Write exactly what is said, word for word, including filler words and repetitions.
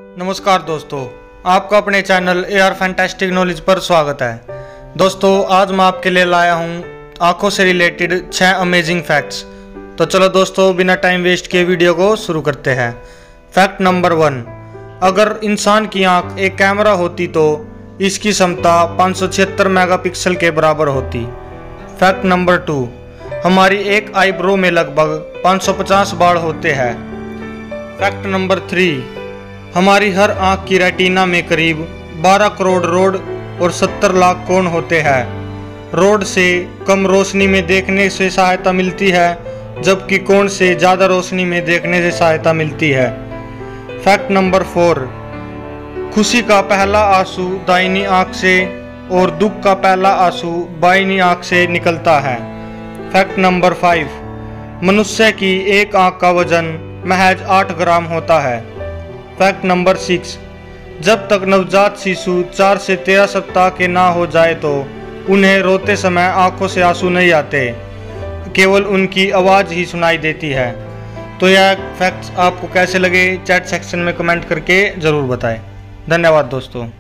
नमस्कार दोस्तों, आपका अपने channel A R fantastic knowledge पर स्वागत है। दोस्तों, आज मैं आपके लिए लाया हूँ आंखों से रिलेटेड छह अमेजिंग फैक्ट्स। तो चलो दोस्तों, बिना टाइम वेस्ट किए वीडियो को शुरू करते हैं। फैक्ट नंबर वन, अगर इंसान की आंख एक कैमरा होती तो इसकी क्षमता पाँच सौ छिहत्तर मेगापिक्सल के बराबर होती। फैक्ट नंबर टू, हमारी एक आईब्रो में लगभग पाँच सौ पचास बाल होते हैं। फैक्ट नंबर थ्री, हमारी हर आंख की रेटिना में करीब बारह करोड़ रोड और सत्तर लाख कोण होते हैं। रोड से कम रोशनी में देखने से सहायता मिलती है, जबकि कोण से ज़्यादा रोशनी में देखने से सहायता मिलती है। फैक्ट नंबर फोर, खुशी का पहला आंसू दाहिनी आंख से और दुख का पहला आंसू बाईं आंख से निकलता है। फैक्ट नंबर फाइव, मनुष्य की एक आंख का वजन महज आठ ग्राम होता है। फैक्ट नंबर सिक्स, जब तक नवजात शिशु चार से तेरह सप्ताह के ना हो जाए तो उन्हें रोते समय आंखों से आंसू नहीं आते, केवल उनकी आवाज़ ही सुनाई देती है। तो यह फैक्ट्स आपको कैसे लगे, चैट सेक्शन में कमेंट करके ज़रूर बताएं। धन्यवाद दोस्तों।